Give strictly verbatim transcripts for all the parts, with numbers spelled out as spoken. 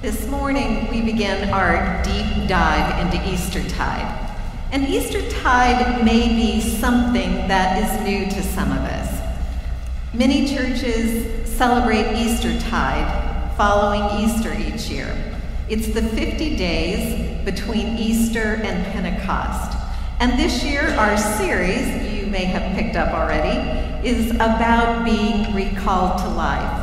This morning, we begin our deep dive into Eastertide. And Eastertide may be something that is new to some of us. Many churches celebrate Eastertide following Easter each year. It's the fifty days between Easter and Pentecost. And this year, our series, you may have picked up already, is about being recalled to life.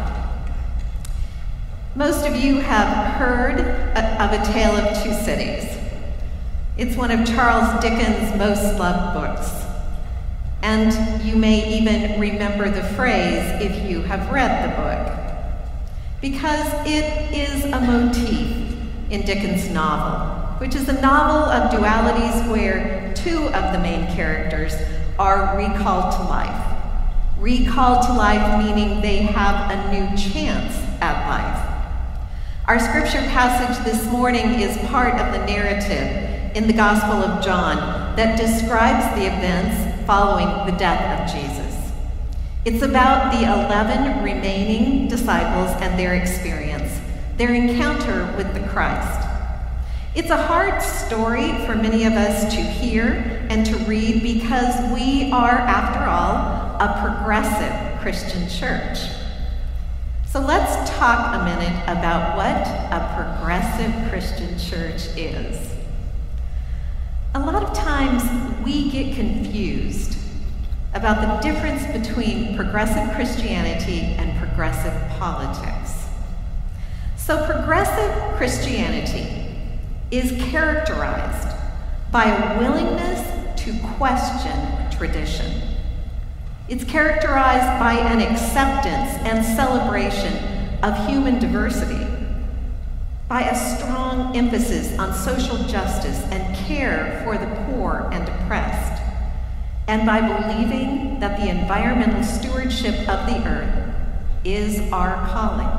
Most of you have heard of A Tale of Two Cities. It's one of Charles Dickens' most loved books. And you may even remember the phrase if you have read the book, because it is a motif in Dickens' novel, which is a novel of dualities where two of the main characters are recalled to life. Recalled to life meaning they have a new chance at life. Our scripture passage this morning is part of the narrative in the Gospel of John that describes the events following the death of Jesus. It's about the eleven remaining disciples and their experience, their encounter with the Christ. It's a hard story for many of us to hear and to read because we are, after all, a progressive Christian church. So let's talk a minute about what a progressive Christian church is. A lot of times we get confused about the difference between progressive Christianity and progressive politics. So progressive Christianity is characterized by a willingness to question tradition. It's characterized by an acceptance and celebration of human diversity, by a strong emphasis on social justice and care for the poor and oppressed, and by believing that the environmental stewardship of the earth is our calling.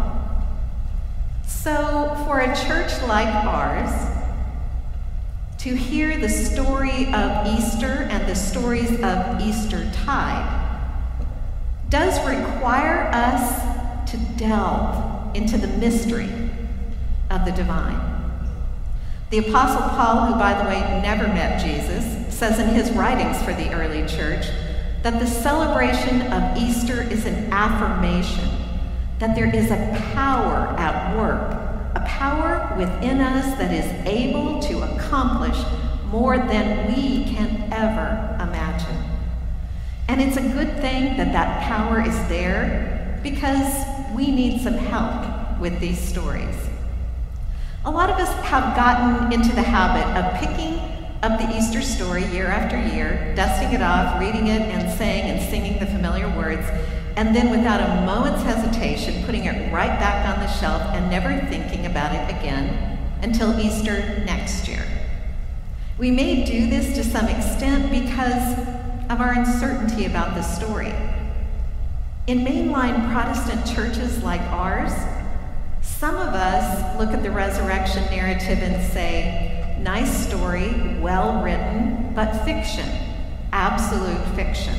So, for a church like ours, to hear the story of Easter and the stories of Eastertide does require us to delve into the mystery of the divine. The Apostle Paul, who, by the way, never met Jesus, says in his writings for the early church that the celebration of Easter is an affirmation that there is a power at work, a power within us that is able to accomplish more than we can ever imagine. And it's a good thing that that power is there because we need some help with these stories. A lot of us have gotten into the habit of picking up the Easter story year after year, dusting it off, reading it, and saying and singing the familiar words, and then without a moment's hesitation, putting it right back on the shelf and never thinking about it again until Easter next year. We may do this to some extent because of our uncertainty about the story. In mainline Protestant churches like ours, some of us look at the resurrection narrative and say, nice story, well written, but fiction, absolute fiction.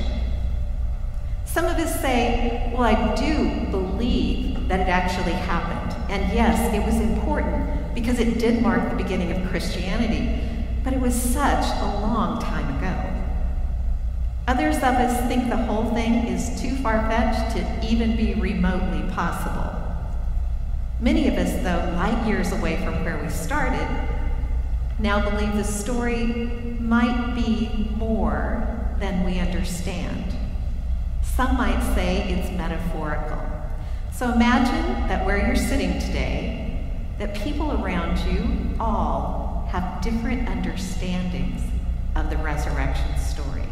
Some of us say, well, I do believe that it actually happened. And yes, it was important because it did mark the beginning of Christianity, but it was such a long time ago. Others of us think the whole thing is too far-fetched to even be remotely possible. Many of us, though, light years away from where we started, now believe the story might be more than we understand. Some might say it's metaphorical. So imagine that where you're sitting today, that people around you all have different understandings of the resurrection story.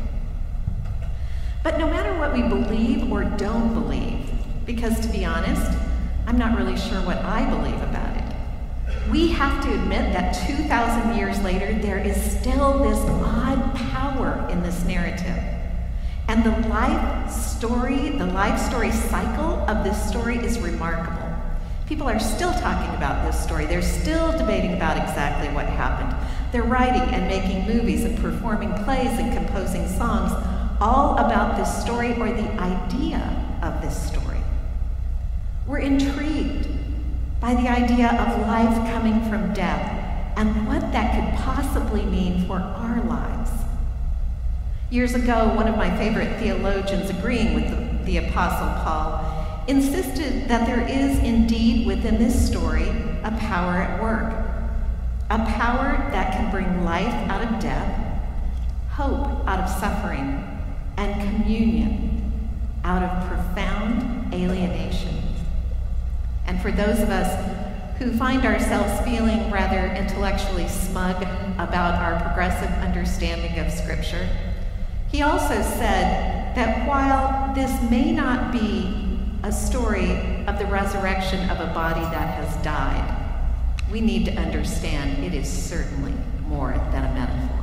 But no matter what we believe or don't believe, because to be honest, I'm not really sure what I believe about it, we have to admit that two thousand years later, there is still this odd power in this narrative. And the life story, the life story cycle of this story is remarkable. People are still talking about this story. They're still debating about exactly what happened. They're writing and making movies and performing plays and composing songs all about this story or the idea of this story. We're intrigued by the idea of life coming from death and what that could possibly mean for our lives. Years ago, one of my favorite theologians, agreeing with the, the Apostle Paul, insisted that there is indeed within this story a power at work, a power that can bring life out of death, hope out of suffering, and communion out of profound alienation. And for those of us who find ourselves feeling rather intellectually smug about our progressive understanding of Scripture, he also said that while this may not be a story of the resurrection of a body that has died, we need to understand it is certainly more than a metaphor.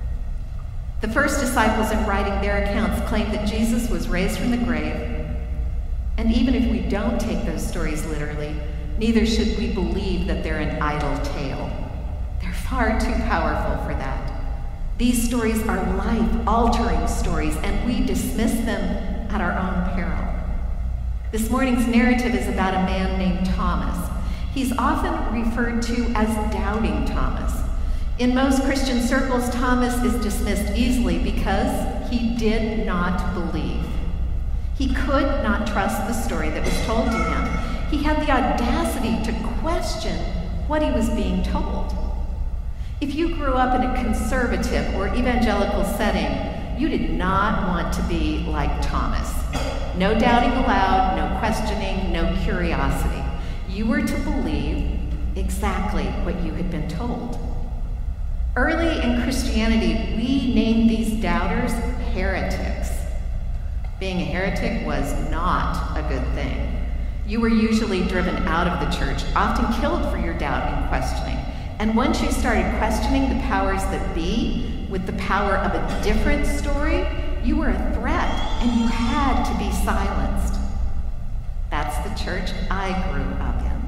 The first disciples, in writing their accounts, claimed that Jesus was raised from the grave, and even if we don't take those stories literally, neither should we believe that they're an idle tale. They're far too powerful for that. These stories are life-altering stories, and we dismiss them at our own peril. This morning's narrative is about a man named Thomas. He's often referred to as Doubting Thomas. In most Christian circles, Thomas is dismissed easily because he did not believe. He could not trust the story that was told to him. He had the audacity to question what he was being told. If you grew up in a conservative or evangelical setting, you did not want to be like Thomas. No doubting allowed, no questioning, no curiosity. You were to believe exactly what you had been told. Early in Christianity, we named these doubters heretics. Being a heretic was not a good thing. You were usually driven out of the church, often killed for your doubt and questioning. And once you started questioning the powers that be with the power of a different story, you were a threat and you had to be silenced. That's the church I grew up in.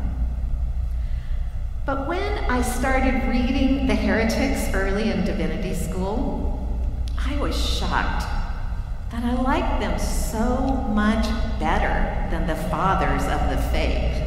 But when I started reading the heretics early in divinity school, I was shocked that I liked them so much better than the fathers of the faith.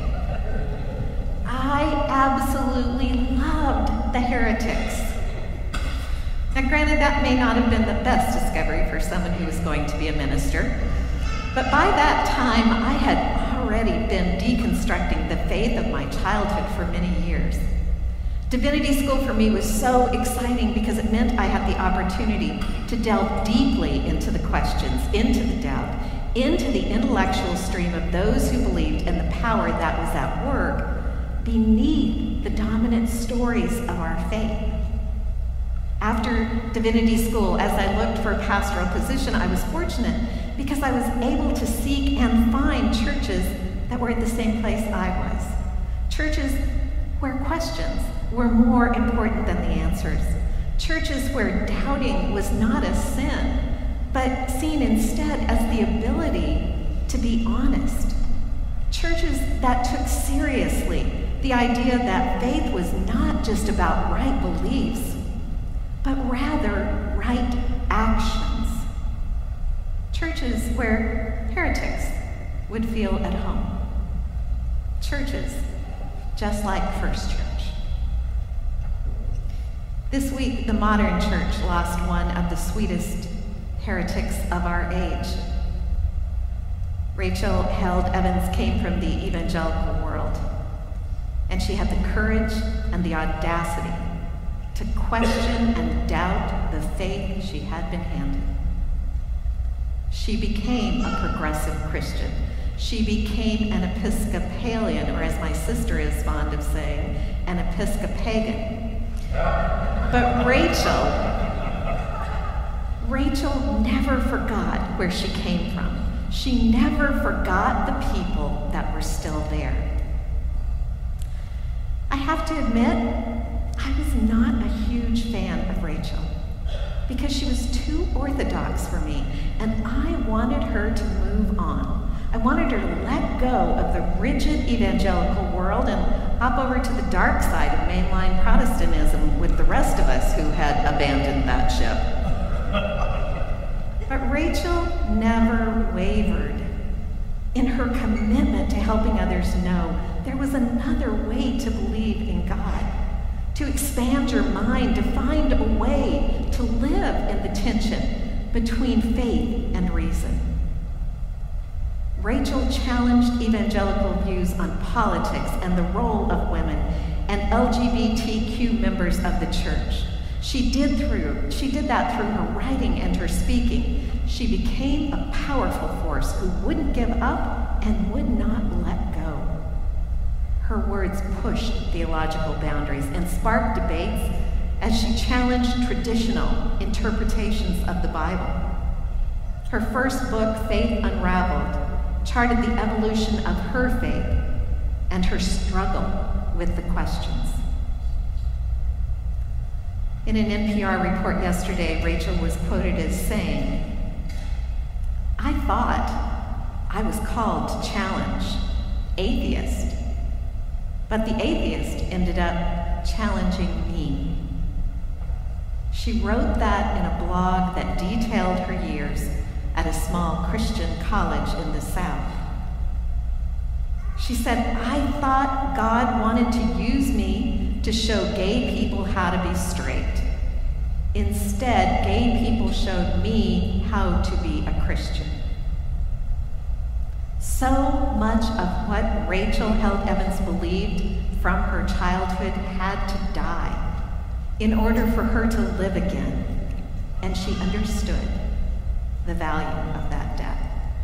I absolutely loved the heretics. Now, granted, that may not have been the best discovery for someone who was going to be a minister, but by that time, I had already been deconstructing the faith of my childhood for many years. Divinity school for me was so exciting because it meant I had the opportunity to delve deeply into the questions, into the doubt, into the intellectual stream of those who believed in the power that was at work beneath the dominant stories of our faith. After divinity school, as I looked for a pastoral position, I was fortunate because I was able to seek and find churches that were at the same place I was. Churches where questions were more important than the answers. Churches where doubting was not a sin, but seen instead as the ability to be honest. Churches that took seriously the idea that faith was not just about right beliefs, but rather right actions. Churches where heretics would feel at home. Churches just like First Church. This week, the modern church lost one of the sweetest heretics of our age. Rachel Held Evans came from the evangelical world, and she had the courage and the audacity to question and doubt the faith she had been handed. She became a progressive Christian. She became an Episcopalian, or as my sister is fond of saying, an Episcopagan. But Rachel, Rachel never forgot where she came from. She never forgot the people that were still there. I have to admit, I was not a huge fan of Rachel because she was too orthodox for me, and I wanted her to move on. I wanted her to let go of the rigid evangelical world and hop over to the dark side of mainline Protestantism with the rest of us who had abandoned that ship. But Rachel never wavered in her commitment to helping others know there was another way to believe in God, to expand your mind, to find a way to live in the tension between faith and reason. Rachel challenged evangelical views on politics and the role of women and L G B T Q members of the church. She did through, she did that through her writing and her speaking. She became a powerful force who wouldn't give up and would not let go. Her words pushed theological boundaries and sparked debates as she challenged traditional interpretations of the Bible. Her first book, Faith Unraveled, charted the evolution of her faith and her struggle with the questions. In an N P R report yesterday, Rachel was quoted as saying, "I thought I was called to challenge atheists, but the atheist ended up challenging me." She wrote that in a blog that detailed her years at a small Christian college in the South. She said, "I thought God wanted to use me to show gay people how to be straight. Instead, gay people showed me how to be a Christian." So much of what Rachel Held Evans believed from her childhood had to die in order for her to live again, and she understood the value of that death.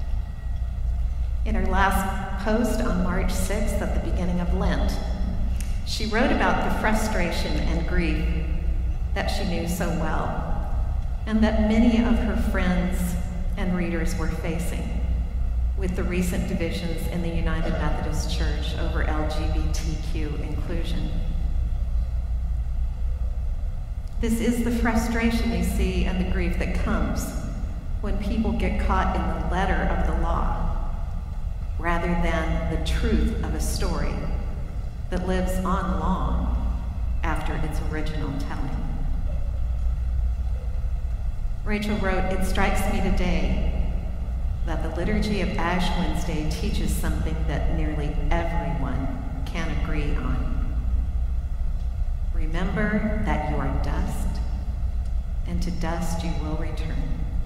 In her last post on March sixth, at the beginning of Lent, she wrote about the frustration and grief that she knew so well, and that many of her friends and readers were facing with the recent divisions in the United Methodist Church over L G B T Q inclusion. This is the frustration you see and the grief that comes when people get caught in the letter of the law rather than the truth of a story that lives on long after its original telling. Rachel wrote, "It strikes me today that the liturgy of Ash Wednesday teaches something that nearly everyone can agree on. Remember that you are dust, and to dust you will return.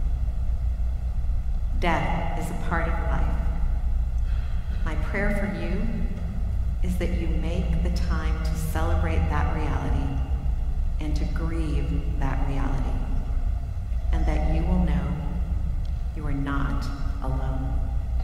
Death is a part of life. My prayer for you is that you make the time to celebrate that reality and to grieve that reality, and that you will know you are not alone."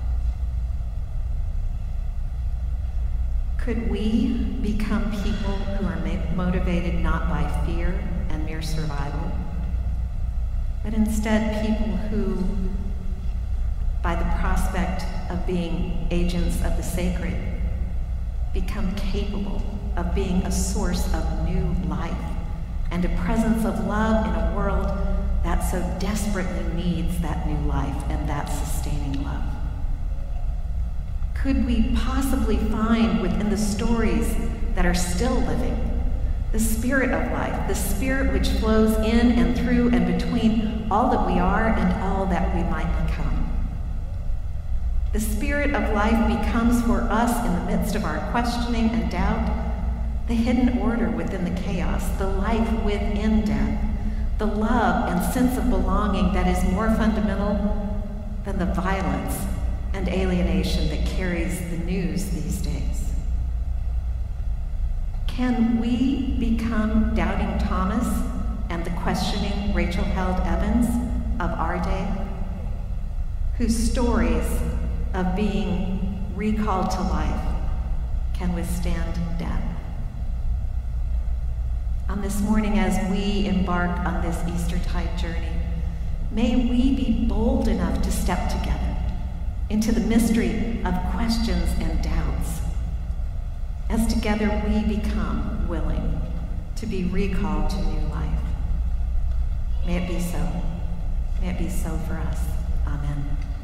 Could we become people who are motivated not by fear and mere survival, but instead people who, by the prospect of being agents of the sacred, become capable of being a source of new life and a presence of love in a world that so desperately needs that new life and that sustaining love? Could we possibly find within the stories that are still living the spirit of life, the spirit which flows in and through and between all that we are and all that we might become? The spirit of life becomes for us, in the midst of our questioning and doubt, the hidden order within the chaos, the life within death, the love and sense of belonging that is more fundamental than the violence and alienation that carries the news these days. Can we become doubting Thomas and the questioning Rachel Held Evans of our day, whose stories of being recalled to life can withstand death? On this morning, as we embark on this Eastertide journey, may we be bold enough to step together into the mystery of questions and doubts, as together we become willing to be recalled to new life. May it be so. May it be so for us. Amen.